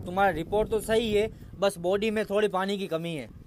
तुम्हारा रिपोर्ट तो सही है, बस बॉडी में थोड़ी पानी की कमी है।